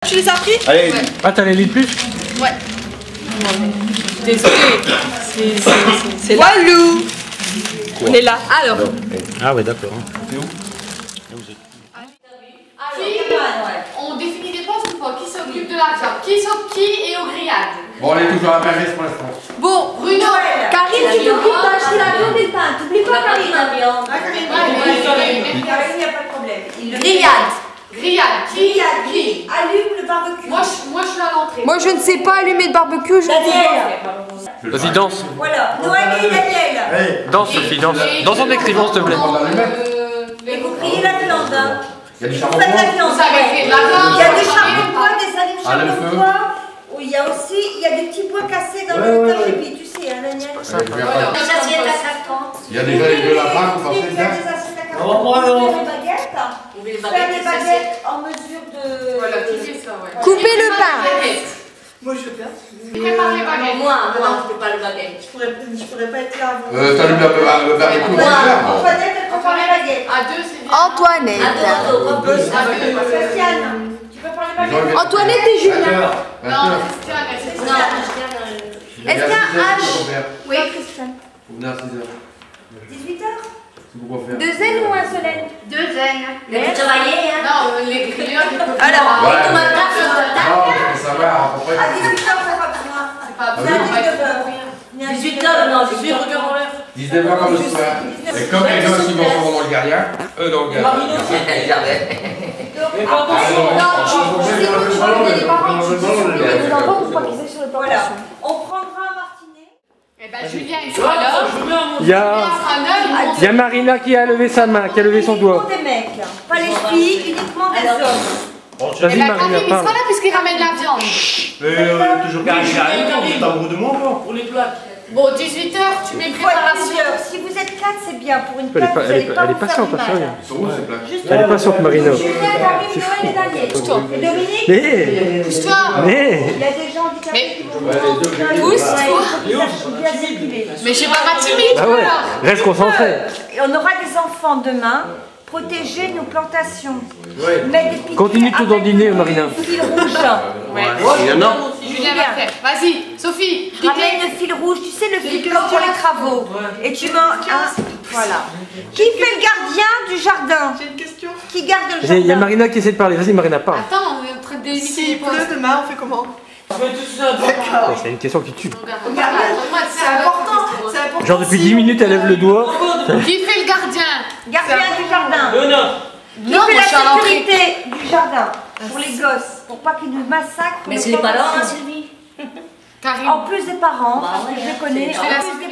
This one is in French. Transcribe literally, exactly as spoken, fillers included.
tu les as pris? Allez. Ouais. Ah, t'as les lits de plus? Ouais. Désolé. C'est là. Walou. On est là. Alors. Ah ouais, d'accord. C'est où? On définit des postes ou pas? Qui s'occupe de la viande? Qui s'occupe qui est au grillade? Bon, on est toujours à Paris pour l'instant. Bon, Bruno. Karine, tu t'occupes d'acheter la viande et le pain. T'oublies pas, Karine. la viande. Karine, il n'y a pas de problème. Grillade. Grillade. Qui? Grillade. Qui allume le barbecue? Moi, je, moi, je suis à l'entrée. Moi, je ne sais pas allumer le barbecue. Je ne sais Daniel. Vas-y, danse. Voilà. Noémie et Daniel. Allez. Danse, Sophie, danse. Danse en écrivant, s'il te plaît. Et vous grillez la viande. Hein. Il y a du Vous charbon faites la bois. viande. Vous avez fait de la viande. Il y a des charbons de bois, des allumes Ah, le charbon de feu. bois. Où il y a aussi, il y a des petits bois cassés dans le K G B. Tu sais, hein, Daniel. Allez, je vais faire- Les assiettes à cinquante. Il y a déjà les deux lapins pour Il passer y a ça. des assiettes à Oh, quarante. moi, non. Des baguettes. Ou les Faire baguettes, des les assiettes. baguettes en mesure de. Voilà, qui fait ça, ouais. Couper le pain. Moi je veux bien. Prépare les baguettes. Moi, moi, je peux pas les baguettes. Je pourrais, je pourrais pas être là avant. Euh, t'allumes le le barbecue, on va le faire. bon. Antoinette, elle prépare les baguettes. À deux, c'est bien. Antoinette. Attends, attends, Deux, attends. c'est pas grave. Christiane, tu peux prendre les Les gens, baguettes. ils viennent- Antoinette et Julien. vingt heures. Non, Christiane, elle s'est Non, dit. je tiens dans le... Est-ce qu'il y a un H? C'est pour faire. Oui, Christiane. Faut venir à six heures. dix-huit heures. C'est pour faire. Deux N ou un seul N? Deux zen. Mais vous travaillez, hein? Non, les grilleurs, ils peuvent Alors, pas. Ouais, tout mais- ma table, sur ma table. Non, mais ça va, à peu près. à dix-huit heures, ça va pour moi. C'est pas Ah bien, oui. on va être pour rien. dix-huit heures, non, dix-huit heures. dix-neuf heures comme le soir. Et comme les gens aussi vont souvent dans le gardien, eux dans le gardien. Jardin. Donc, attention. Non, je sais que tu vas aider les parents. Tu dis les enfants pour pas qu'ils aient sur le temps. Voilà. On prendra un martinet. Eh ben, Julien, il sera là. Il y a, Il il y a Marina qui a levé sa main, qui a levé son doigt. Uniquement des mecs. Pas les filles, uniquement des Alors, hommes. Vas-y, Eh ben, Marina, Karim, il parle. sera là puisqu'il ramène la viande. Mais euh, toujours Karim qui arrive, on est amoureux de moi encore. Pour les plaques. Bon, dix-huit heures, tu mets Il faut être préparation. plusieurs. Si vous êtes quatre, c'est bien. Pour une Elle est place, pas- vous elle est n'allez pas- pas elle est vous patiente, faire du attention. mal. Ils sont où ces plaques? Juste Elle est patiente, Marina. Julien, Karine, Noël et Daniel. Et Dominique, Mais, Pousse-toi. mais, il y a des gens handicapés Mais- qui vont Ouais, les deux, rentrer. les deux. Ouais, Pousse-toi. il faut qu'ils sachent bien circuler. Mais j'ai pas ma timide, ah ouais, là. reste concentré. Et on aura des enfants demain. Protéger nos plantations. Ouais. Mettre des piquets Continue tout avec dandiner, Marina. du fil rouge. Ouais. Il y en a. Julien va faire. Vas-y, Sophie, piquez. Ramène le fil rouge, tu sais, le fil comme pour les travaux. Et tu mets un. Voilà. Qui fait le gardien du jardin? J'ai une question. Qui garde le Il y a jardin? Marina qui essaie de parler. Vas-y, Marina, parle. Attends, on est en train de délimiter les S'il pauses. pleut demain, on fait comment? Oh, c'est une question qui tue. Regarde, C'est important. C'est important. Genre, depuis si- dix minutes, elle lève le doigt. Qui fait le gardien? Gardien du jardin. Qui Non, fait moi je suis à la l'entrée. sécurité du jardin pour les gosses, pour pas qu'ils nous massacrent. Mais c'est les parents, hein, Sylvie. Karim. En plus des parents, Bah parce que ouais, je les hein, connais, c'est en les plus des